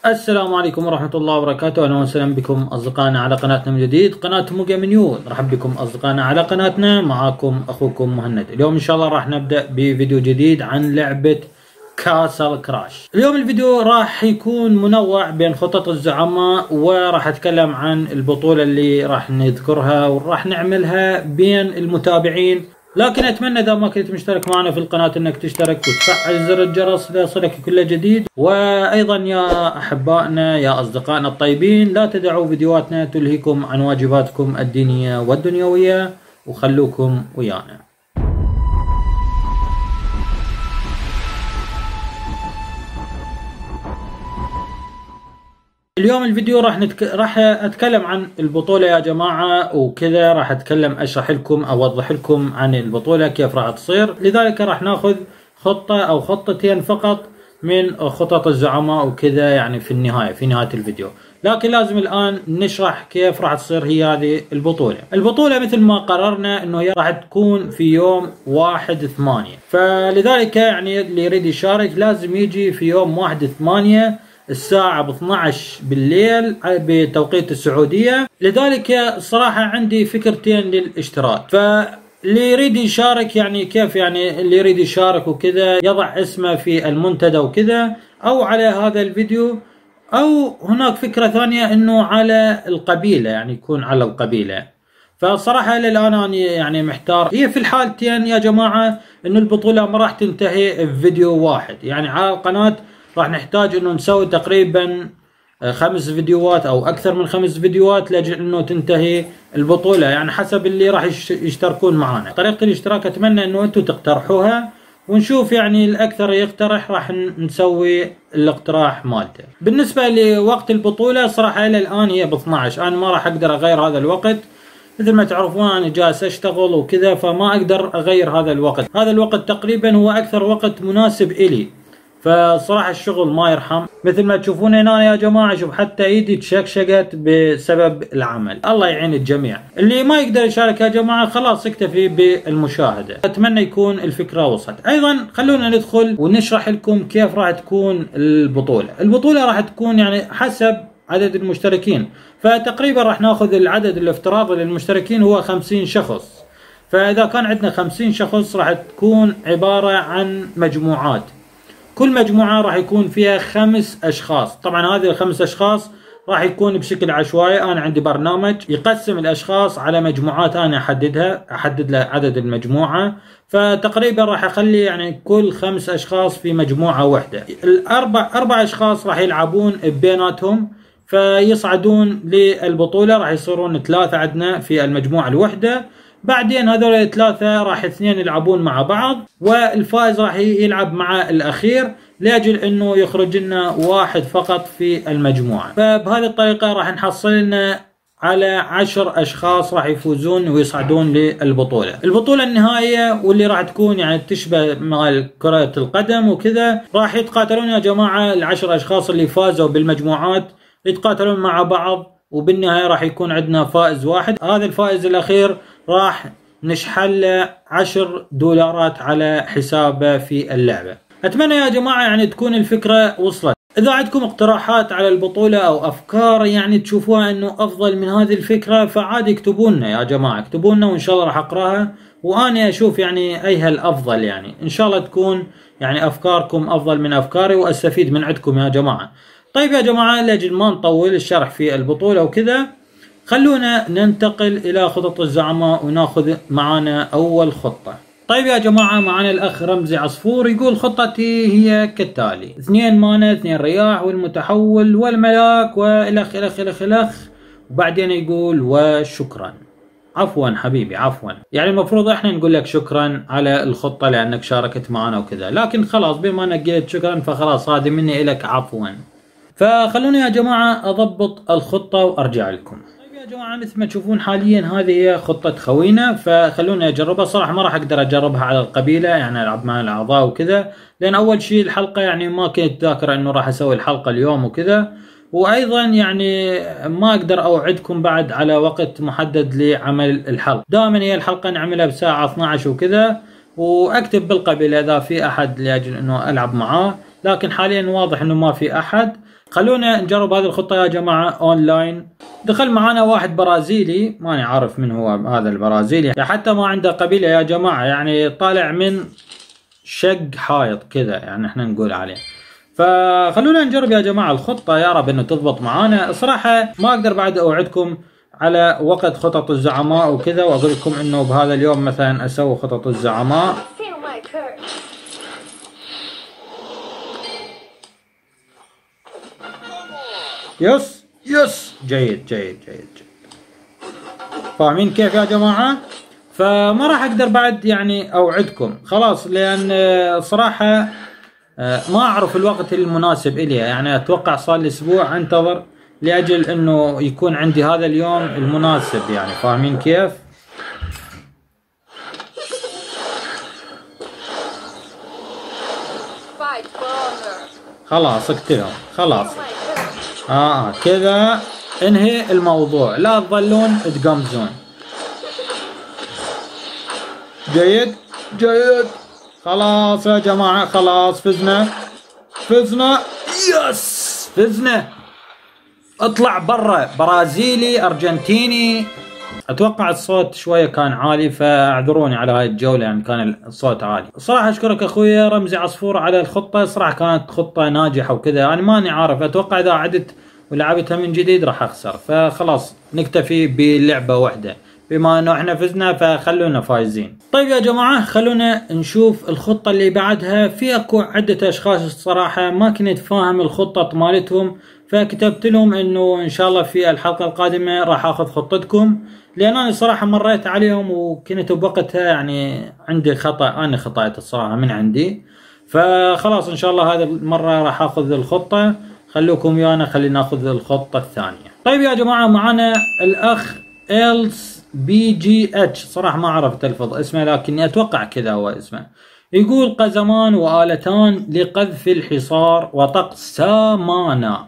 السلام عليكم ورحمة الله وبركاته. أهلا وسهلا بكم أصدقائنا على قناتنا من جديد، قناة موجا منيو. نرحب بكم أصدقائنا على قناتنا، معاكم أخوكم مهند. اليوم إن شاء الله راح نبدأ بفيديو جديد عن لعبة كاسل كراش. اليوم الفيديو راح يكون منوع بين خطط الزعماء، وراح أتكلم عن البطولة اللي راح نذكرها وراح نعملها بين المتابعين. لكن اتمنى اذا ما كنت مشترك معنا في القناة انك تشترك وتفعل زر الجرس ليصلك كل جديد. وايضا يا احبائنا يا اصدقائنا الطيبين، لا تدعوا فيديوهاتنا تلهيكم عن واجباتكم الدينية والدنيوية، وخلوكم ويانا. اليوم الفيديو راح اتكلم عن البطولة يا جماعة وكذا، راح اتكلم اشرح لكم اوضح لكم عن البطولة كيف راح تصير. لذلك راح ناخذ خطة او خطتين فقط من خطط الزعماء وكذا، يعني في نهاية الفيديو. لكن لازم الان نشرح كيف راح تصير هي هذه البطولة. البطولة مثل ما قررنا انه هي راح تكون في يوم 1/8، فلذلك يعني اللي يريد يشارك لازم يجي في يوم 1/8 الساعة ب 12 بالليل بتوقيت السعودية. لذلك الصراحة عندي فكرتين للاشتراك، فاللي يريد يشارك يعني كيف، يعني اللي يريد يشارك وكذا يضع اسمه في المنتدى وكذا، او على هذا الفيديو، او هناك فكرة ثانية انه على القبيلة، يعني يكون على القبيلة. فصراحة للآن أنا يعني محتار. هي في الحالتين يا جماعة انه البطولة ما راح تنتهي بفيديو واحد، يعني على القناة راح نحتاج انه نسوي تقريبا 5 فيديوهات او اكثر من 5 فيديوهات لاجل انه تنتهي البطولة، يعني حسب اللي راح يشتركون معنا. طريقة الاشتراك اتمنى انه انتم تقترحوها ونشوف، يعني الاكثر يقترح راح نسوي الاقتراح مالته. بالنسبة لوقت البطولة صراحة الى الان هي ب 12، انا ما راح اقدر اغير هذا الوقت. مثل ما تعرفون انا جالس اشتغل وكذا، فما اقدر اغير هذا الوقت. هذا الوقت تقريبا هو اكثر وقت مناسب الي، فصراحة الشغل ما يرحم. مثل ما تشوفون هنا يا جماعة، شوف حتى ايدي تشكشقت بسبب العمل. الله يعين الجميع. اللي ما يقدر يشارك يا جماعة خلاص اكتفي بالمشاهدة. اتمنى يكون الفكرة وصلت. ايضا خلونا ندخل ونشرح لكم كيف راح تكون البطولة. البطولة راح تكون يعني حسب عدد المشتركين، فتقريبا راح ناخذ العدد الافتراضي للمشتركين هو 50 شخص. فاذا كان عندنا 50 شخص راح تكون عبارة عن مجموعات، كل مجموعة راح يكون فيها 5 أشخاص. طبعا هذه ال5 أشخاص راح يكون بشكل عشوائي. أنا عندي برنامج يقسم الأشخاص على مجموعات أنا أحدد له عدد المجموعة، فتقريبا راح أخلي يعني كل 5 أشخاص في مجموعة واحدة. أربع أشخاص راح يلعبون بيناتهم فيصعدون للبطولة، راح يصيرون 3 عندنا في المجموعة الواحدة. بعدين هذول 3 راح 2 يلعبون مع بعض، والفائز راح يلعب مع الأخير لأجل أنه يخرج لنا 1 فقط في المجموعة. فبهذه الطريقة راح نحصل لنا على 10 أشخاص راح يفوزون ويصعدون للبطولة. البطولة النهائية واللي راح تكون يعني تشبه مع كرة القدم وكذا، راح يتقاتلون يا جماعة ال10 أشخاص اللي فازوا بالمجموعات يتقاتلون مع بعض، وبالنهاية راح يكون عندنا فائز واحد. هذا الفائز الأخير راح نشحل له 10 دولارات على حسابه في اللعبة. أتمنى يا جماعة يعني تكون الفكرة وصلت. إذا عندكم اقتراحات على البطولة أو أفكار يعني تشوفوها أنه أفضل من هذه الفكرة، فعادي اكتبوا لنا يا جماعة، اكتبوا لنا وإن شاء الله راح أقراها وأنا أشوف يعني أيها الأفضل. يعني إن شاء الله تكون يعني أفكاركم أفضل من أفكاري وأستفيد من عندكم يا جماعة. طيب يا جماعة، لأجل ما نطول الشرح في البطولة وكذا، خلونا ننتقل إلى خطط الزعماء وناخذ معانا أول خطة. طيب يا جماعة، معانا الأخ رمزي عصفور يقول خطتي هي كالتالي: 2 مانا 2 رياح والمتحول والملاك والأخ الأخ الأخ الأخ. وبعدين يقول وشكرا. عفوا حبيبي عفوا، يعني المفروض احنا نقول لك شكرا على الخطة لأنك شاركت معنا وكذا، لكن خلاص بما انك قلت شكرا فخلاص هذه مني إلك عفوا. فخلوني يا جماعة أضبط الخطة وأرجع لكم. يا جماعة مثل ما تشوفون حاليا هذه هي خطة خوينا، فخلوني اجربها. صراحة ما راح اقدر اجربها على القبيلة، يعني العب مع الاعضاء وكذا، لان اول شيء الحلقة يعني ما كنت ذاكرة انه راح اسوي الحلقة اليوم وكذا، وايضا يعني ما اقدر اوعدكم بعد على وقت محدد لعمل الحلقة. دائما هي الحلقة نعملها بساعة 12 وكذا، واكتب بالقبيلة اذا في احد لاجل انه العب معاه، لكن حاليا واضح انه ما في احد. خلونا نجرب هذه الخطة يا جماعة اونلاين. دخل معنا واحد برازيلي، ماني عارف من هو هذا البرازيلي، حتى ما عنده قبيلة يا جماعة، يعني طالع من شق حائط كذا يعني احنا نقول عليه. فخلونا نجرب يا جماعة الخطة، يا رب انه تضبط معانا. صراحة ما اقدر بعد اوعدكم على وقت خطط الزعماء وكذا، واقول لكم انه بهذا اليوم مثلا اسوي خطط الزعماء. يس يس، جيد جيد جيد جيد. فاهمين كيف يا جماعة؟ فما راح اقدر بعد يعني اوعدكم خلاص، لان صراحة ما اعرف الوقت المناسب الي، يعني اتوقع صار لي اسبوع انتظر لاجل انه يكون عندي هذا اليوم المناسب، يعني فاهمين كيف؟ خلاص اقتلهم خلاص. كذا انهي الموضوع، لا تظلون تقمزون. جيد جيد. خلاص يا جماعة خلاص فزنا فزنا، يس فزنا. اطلع برا، برازيلي ارجنتيني. اتوقع الصوت شوية كان عالي، فاعذروني على هاي الجولة، يعني كان الصوت عالي. صراحة اشكرك اخويا رمزي عصفور على الخطة، صراحة كانت خطة ناجحة وكذا. انا ماني عارف، اتوقع اذا عدت ولعبتها من جديد راح اخسر، فخلاص نكتفي بلعبة واحدة، بما انه احنا فزنا فخلونا فايزين. طيب يا جماعة خلونا نشوف الخطة اللي بعدها. في اكو عدة اشخاص الصراحة ما كنت فاهم الخطة مالتهم، فكتبت لهم انه ان شاء الله في الحلقة القادمة راح اخذ خطتكم، لان انا صراحة مريت عليهم وكنت بوقتها يعني عندي خطأ، انا خطأت الصراحة من عندي. فخلاص ان شاء الله هذه المرة راح اخذ الخطة، خلوكم ويانا خلينا ناخذ الخطة الثانية. طيب يا جماعة معنا الاخ إلس بي جي اتش، صراحة ما عرفت الفظ اسمه لكني اتوقع كذا هو اسمه. يقول قزمان وآلتان لقذف الحصار وطقس سامانا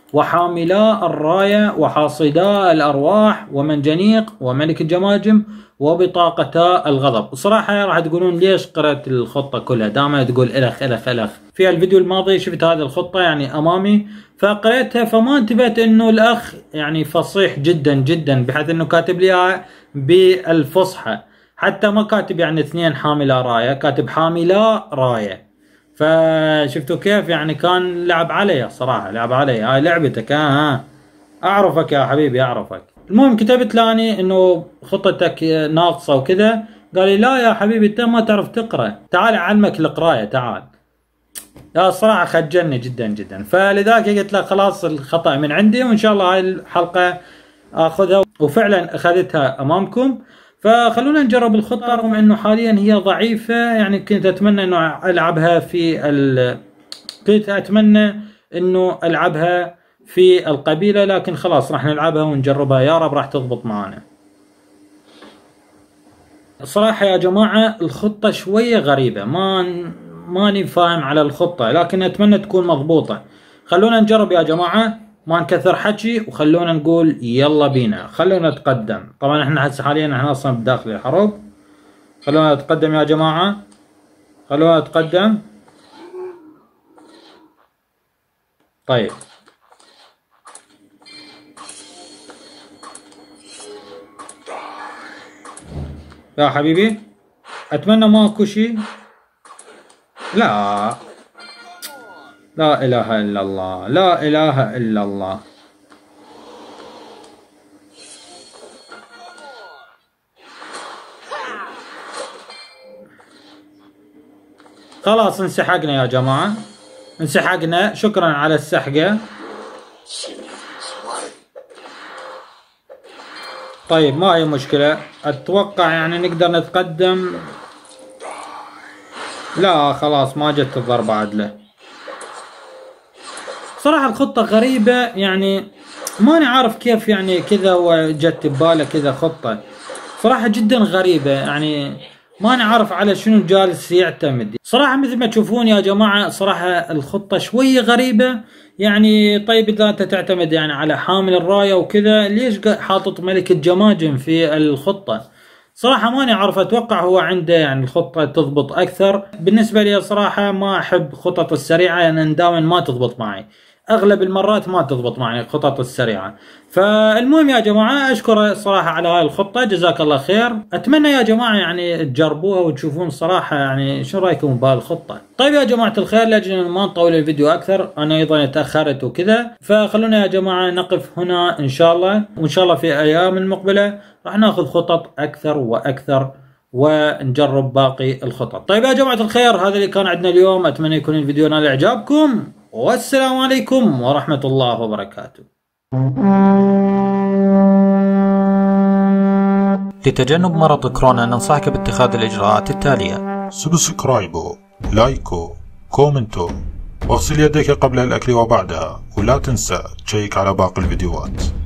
وحاملا الراية وحاصدا الأرواح ومنجنيق وملك الجماجم وبطاقتا الغضب. صراحة راح تقولون ليش قرأت الخطة كلها، دائما تقول إلخ إلخ إلخ. في الفيديو الماضي شفت هذه الخطة يعني أمامي فقرأتها، فما انتبهت إنه الأخ يعني فصيح جدا جدا، بحيث إنه كاتب لي إياها بالفصحى، حتى ما كاتب يعني اثنين حاملا راية، كاتب حاملا راية. فشفتوا كيف يعني كان لعب علي صراحة، لعب علي. هاي لعبتك اعرفك يا حبيبي اعرفك. المهم كتبت لاني انه خطتك ناقصة وكذا، قال لي لا يا حبيبي انت ما تعرف تقرأ، تعال اعلمك القراية تعال. يا الصراحة خجلني جدا جدا، فلذلك قلت له خلاص الخطأ من عندي، وان شاء الله هاي الحلقة اخذها، وفعلا اخذتها امامكم. فخلونا نجرب الخطة، رغم انه حاليا هي ضعيفة، يعني كنت اتمنى انه العبها كنت اتمنى انه العبها في القبيلة، لكن خلاص راح نلعبها ونجربها، يا رب راح تضبط معنا. صراحة يا جماعة الخطة شوية غريبة، ماني فاهم على الخطة، لكن اتمنى تكون مضبوطة. خلونا نجرب يا جماعة، ما نكثر حكي، وخلونا نقول يلا بينا. خلونا نتقدم، طبعا احنا هسه حاليا احنا اصلا بداخل الحرب. خلونا نتقدم يا جماعة، خلونا نتقدم. طيب يا حبيبي اتمنى ماكو شي. لا لا اله الا الله، لا اله الا الله. خلاص انسحقنا يا جماعة، انسحقنا، شكرا على السحقة. طيب ما هي مشكلة، اتوقع يعني نقدر نتقدم. لا خلاص ما جت الضربة عدلة. صراحة الخطة غريبة، يعني ماني عارف كيف يعني كذا وجت بباله كذا خطة، صراحة جدا غريبة، يعني ماني عارف على شنو جالس يعتمد. صراحة مثل ما تشوفون يا جماعة صراحة الخطة شوية غريبة، يعني طيب إذا أنت تعتمد يعني على حامل الراية وكذا، ليش حاطط ملك الجماجم في الخطة؟ صراحة ماني عارف، أتوقع هو عنده يعني الخطة تضبط أكثر. بالنسبة لي صراحة ما أحب خطط السريعة، يعني دائما ما تضبط معي. اغلب المرات ما تضبط معي الخطط السريعه. فالمهم يا جماعه اشكر الصراحه على هاي الخطه، جزاك الله خير. اتمنى يا جماعه يعني تجربوها وتشوفون صراحه يعني شو رايكم بهالخطه. طيب يا جماعه الخير، لاجل ما نطول الفيديو اكثر، انا ايضا تاخرت وكذا، فخلونا يا جماعه نقف هنا ان شاء الله، وان شاء الله في ايام المقبله راح ناخذ خطط اكثر واكثر ونجرب باقي الخطط. طيب يا جماعة الخير، هذا اللي كان عندنا اليوم، أتمنى يكون الفيديو نال إعجابكم، والسلام عليكم ورحمة الله وبركاته. لتجنب مرض كورونا ننصحك باتخاذ الإجراءات التالية: سبسكرايبو، لايكو، كومنتو، واغسل يديك قبل الأكل وبعدها، ولا تنسى تشيك على باقي الفيديوهات.